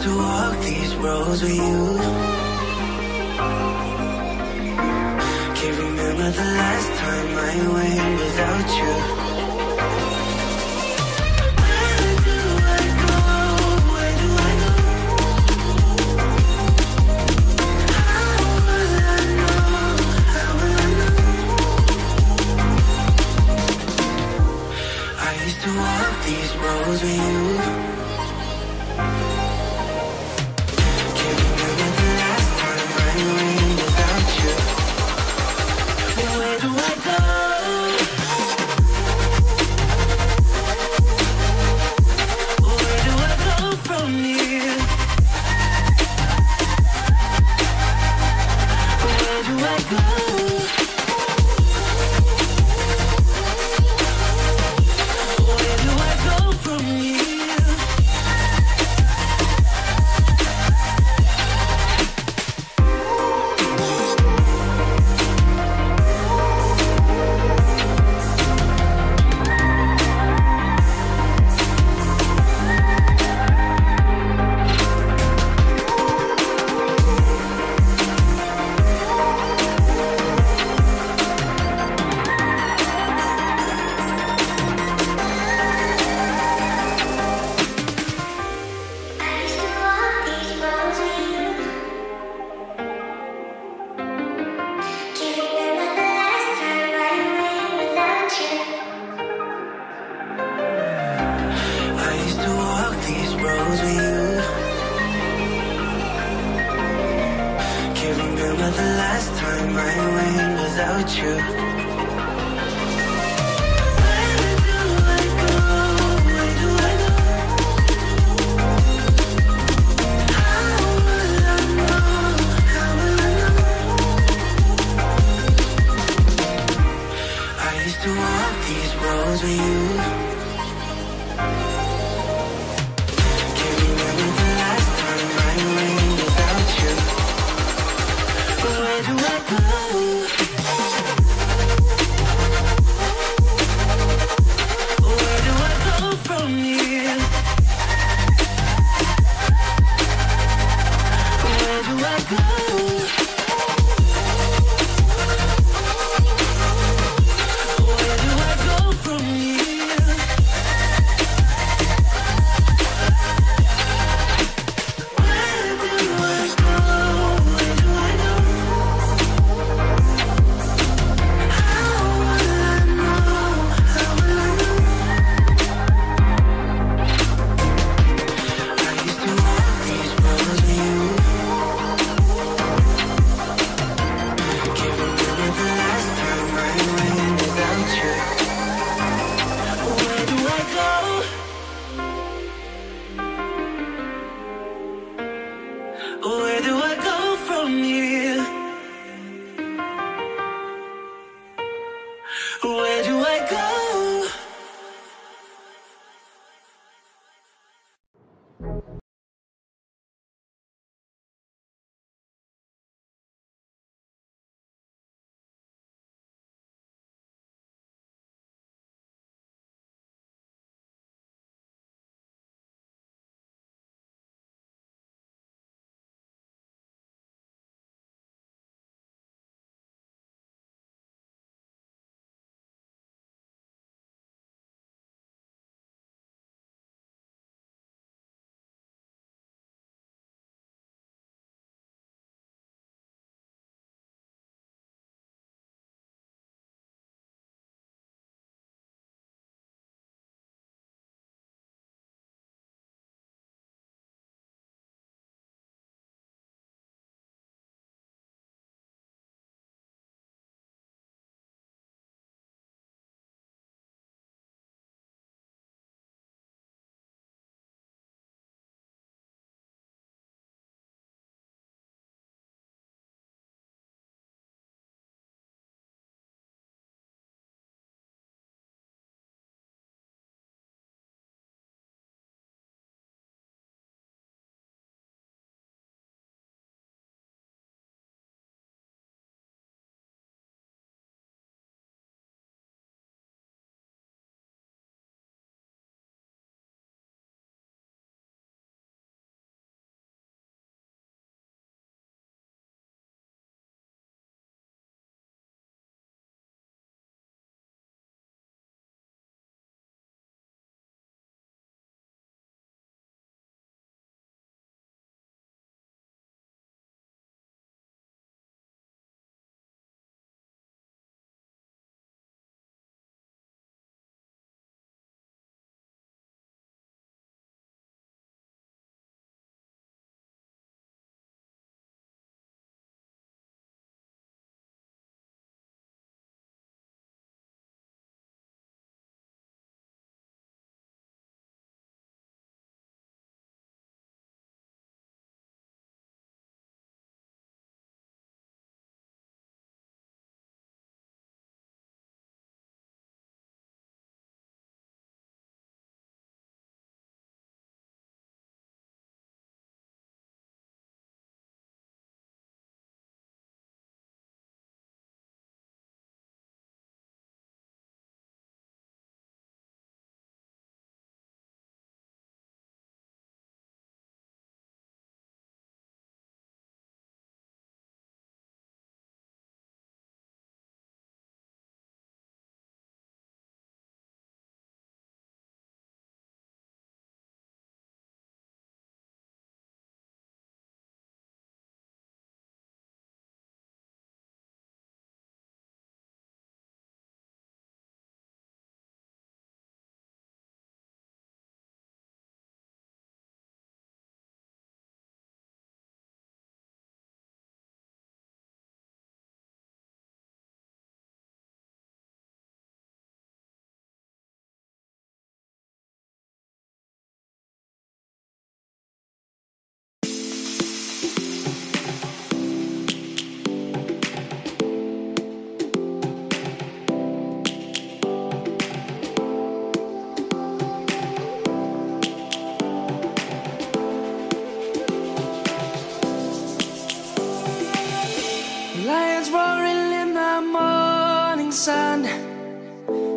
to walk these roads with you. Can't remember the last time I went without you. Where do I go? Where do I go? How will I know? How will I know? I used to walk these roads with you.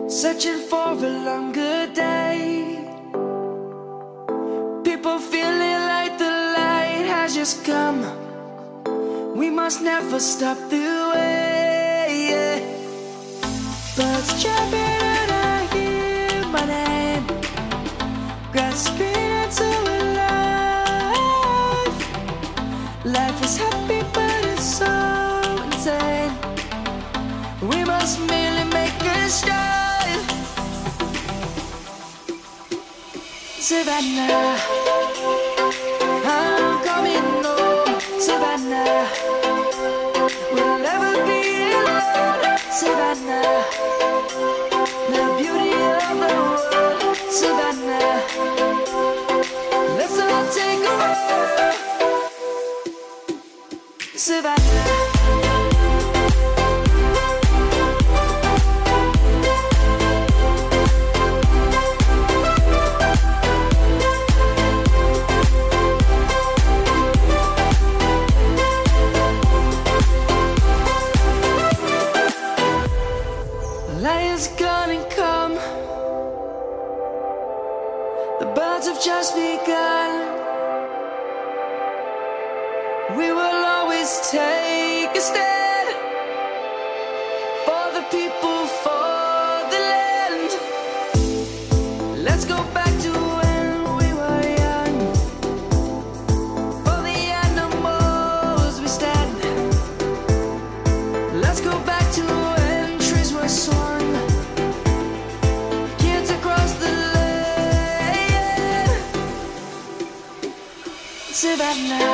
searching for a longer day. People feeling like the light has just come. We must never stop the way. Birds chirping and I hear my name, grasping into a life. Life is happy but it's so insane. We must merely make a start. Savannah, I'm coming home. Savannah, we'll never be alone. Savannah, the beauty of the world. Savannah, let's all take a walk. Savannah. Lion's gonna come. The birds have just begun. We will always take a stand for the people, for the land. Let's go back to when we were young. For the animals we stand. Let's go back to when trees were swung. Kids across the land. Savannah.